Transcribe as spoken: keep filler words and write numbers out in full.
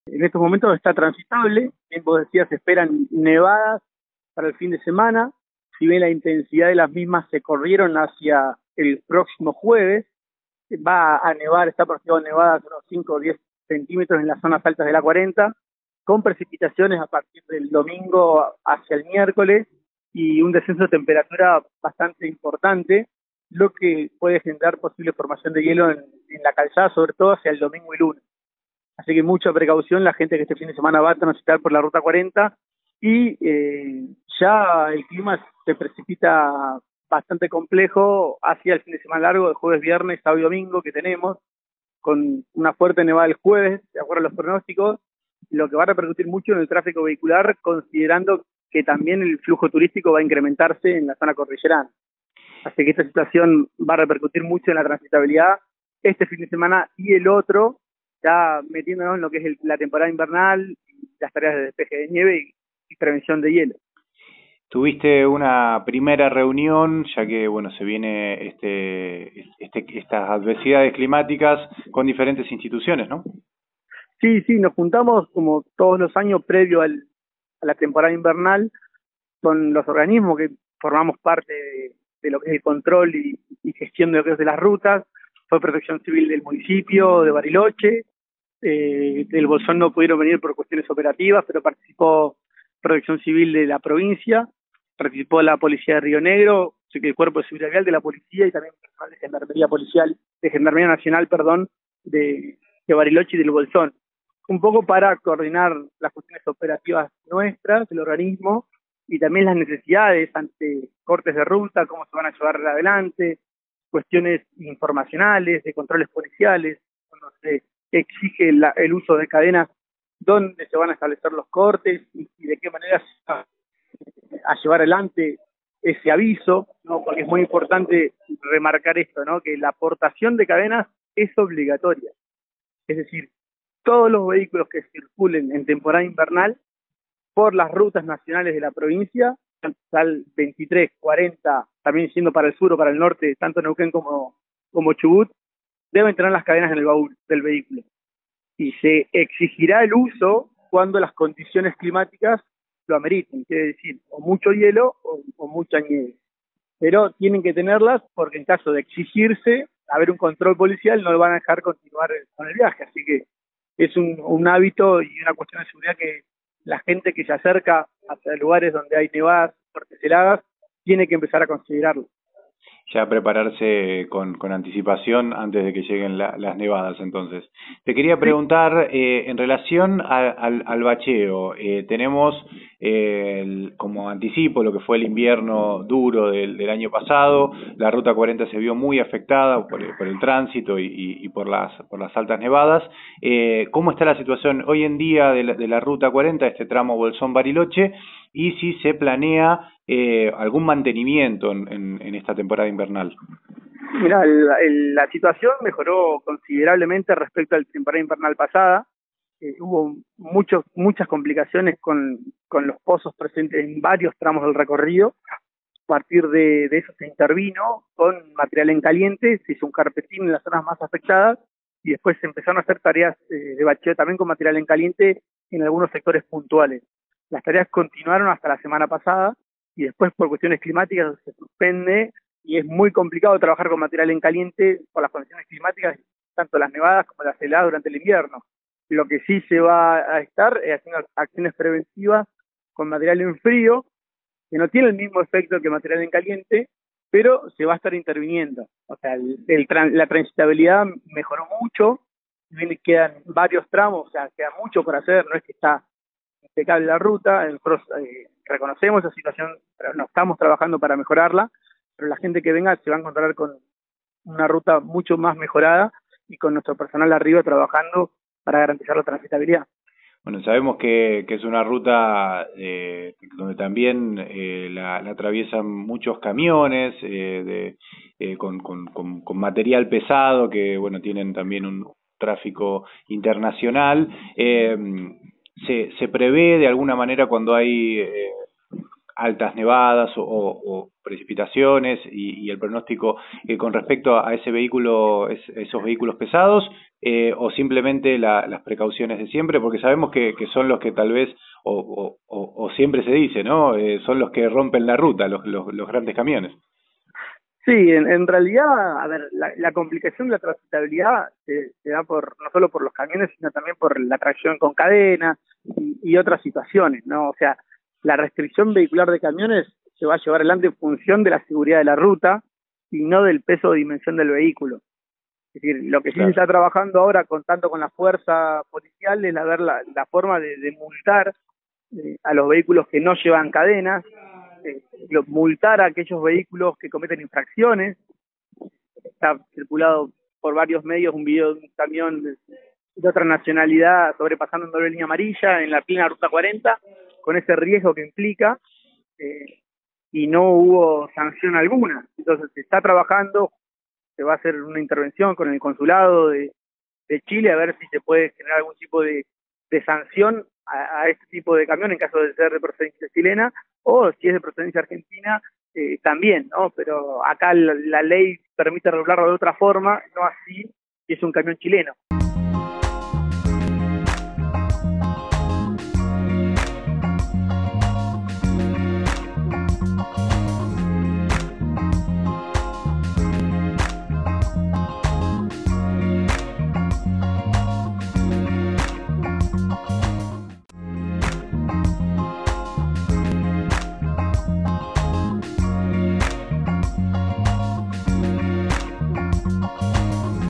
En estos momentos está transitable, bien vos decías, se esperan nevadas para el fin de semana, si bien la intensidad de las mismas se corrieron hacia el próximo jueves, va a nevar, está pronosticado nevadas unos cinco o diez centímetros en las zonas altas de la cuarenta, con precipitaciones a partir del domingo hacia el miércoles y un descenso de temperatura bastante importante, lo que puede generar posible formación de hielo en, en la calzada, sobre todo hacia el domingo y lunes. Así que mucha precaución la gente que este fin de semana va a transitar por la ruta cuarenta y eh, ya el clima se precipita bastante complejo hacia el fin de semana largo, de jueves, viernes, sábado y domingo que tenemos, con una fuerte nevada el jueves, de acuerdo a los pronósticos, lo que va a repercutir mucho en el tráfico vehicular, considerando que también el flujo turístico va a incrementarse en la zona cordillerana. Así que esta situación va a repercutir mucho en la transitabilidad este fin de semana y el otro, ya metiéndonos en lo que es el, la temporada invernal, las tareas de despeje de nieve y, y prevención de hielo. Tuviste una primera reunión, ya que bueno se viene este, este estas adversidades climáticas con diferentes instituciones, ¿no? Sí, sí, nos juntamos como todos los años previo al, a la temporada invernal con los organismos que formamos parte de, de lo que es el control y, y gestión de lo que es de las rutas. Fue Protección Civil del municipio de Bariloche, eh, del Bolsón no pudieron venir por cuestiones operativas, pero participó Protección Civil de la provincia, participó la Policía de Río Negro, el Cuerpo de Seguridad Vial de la Policía y también personal de Gendarmería Policial, de Gendarmería Nacional, perdón, de, de Bariloche y del Bolsón. Un poco para coordinar las cuestiones operativas nuestras, del organismo, y también las necesidades ante cortes de ruta, cómo se van a llevar adelante, cuestiones informacionales, de controles policiales, cuando se exige la, el uso de cadenas, dónde se van a establecer los cortes y, y de qué manera se va a llevar adelante ese aviso, ¿no? Porque es muy importante remarcar esto, ¿no? Que la aportación de cadenas es obligatoria. Es decir, todos los vehículos que circulen en temporada invernal por las rutas nacionales de la provincia, al veintitrés, cuarenta, también siendo para el sur o para el norte, tanto Neuquén como, como Chubut, deben tener las cadenas en el baúl del vehículo. Y se exigirá el uso cuando las condiciones climáticas lo ameriten, quiere decir, o mucho hielo o, o mucha nieve. Pero tienen que tenerlas porque en caso de exigirse, haber un control policial, no lo van a dejar continuar con el viaje. Así que es un, un hábito y una cuestión de seguridad que la gente que se acerca hacia lugares donde hay nevadas, fuertes heladas, tiene que empezar a considerarlo. Ya prepararse con, con anticipación antes de que lleguen la, las nevadas, entonces. Te quería preguntar, eh, en relación a, al, al bacheo, eh, tenemos eh, el, como anticipo lo que fue el invierno duro del, del año pasado, la Ruta cuarenta se vio muy afectada por el, por el tránsito y, y, y por las por las altas nevadas. Eh, ¿Cómo está la situación hoy en día de la, de la Ruta cuarenta, este tramo Bolsón-Bariloche? Y si se planea eh, algún mantenimiento en, en, en esta temporada invernal. Mira, la situación mejoró considerablemente respecto a la temporada invernal pasada. Eh, hubo muchos, muchas complicaciones con, con los pozos presentes en varios tramos del recorrido. A partir de, de eso se intervino con material en caliente, se hizo un carpetín en las zonas más afectadas y después se empezaron a hacer tareas eh, de bacheo también con material en caliente en algunos sectores puntuales. Las tareas continuaron hasta la semana pasada y después por cuestiones climáticas se suspende y es muy complicado trabajar con material en caliente por las condiciones climáticas, tanto las nevadas como las heladas durante el invierno. Lo que sí se va a estar es haciendo acciones preventivas con material en frío, que no tiene el mismo efecto que material en caliente, pero se va a estar interviniendo. O sea, el, el, la transitabilidad mejoró mucho, quedan varios tramos, o sea, queda mucho por hacer, no es que está impecable la ruta, nosotros eh, reconocemos esa situación, pero no estamos trabajando para mejorarla, pero la gente que venga se va a encontrar con una ruta mucho más mejorada y con nuestro personal arriba trabajando para garantizar la transitabilidad. Bueno, sabemos que, que es una ruta eh, donde también eh, la, la atraviesan muchos camiones eh, de, eh, con, con, con, con material pesado que, bueno, tienen también un tráfico internacional. Eh, se, se prevé de alguna manera cuando hay eh, altas nevadas o, o, o precipitaciones y, y el pronóstico eh, con respecto a ese vehículo, es, esos vehículos pesados, eh, o simplemente la, las precauciones de siempre? Porque sabemos que, que son los que tal vez, o, o, o, o siempre se dice, ¿no? Eh, son los que rompen la ruta, los, los, los grandes camiones. Sí, en, en realidad, a ver, la, la complicación de la transitabilidad se, se da por no solo por los camiones, sino también por la tracción con cadena y, y otras situaciones, ¿no? O sea, la restricción vehicular de camiones se va a llevar adelante en función de la seguridad de la ruta y no del peso o dimensión del vehículo. Es decir, lo que sí Claro. se está trabajando ahora, contando con la fuerza policial, es la, ver la, la forma de, de multar eh, a los vehículos que no llevan cadenas, eh, multar a aquellos vehículos que cometen infracciones. Está circulado por varios medios un video de un camión de, de otra nacionalidad sobrepasando en doble línea amarilla en la plena ruta cuarenta, con ese riesgo que implica, eh, y no hubo sanción alguna. Entonces se está trabajando, se va a hacer una intervención con el consulado de, de Chile a ver si se puede generar algún tipo de, de sanción a, a este tipo de camión en caso de ser de procedencia chilena, o si es de procedencia argentina, eh, también, ¿no? Pero acá la, la ley permite regularlo de otra forma, no así si es un camión chileno.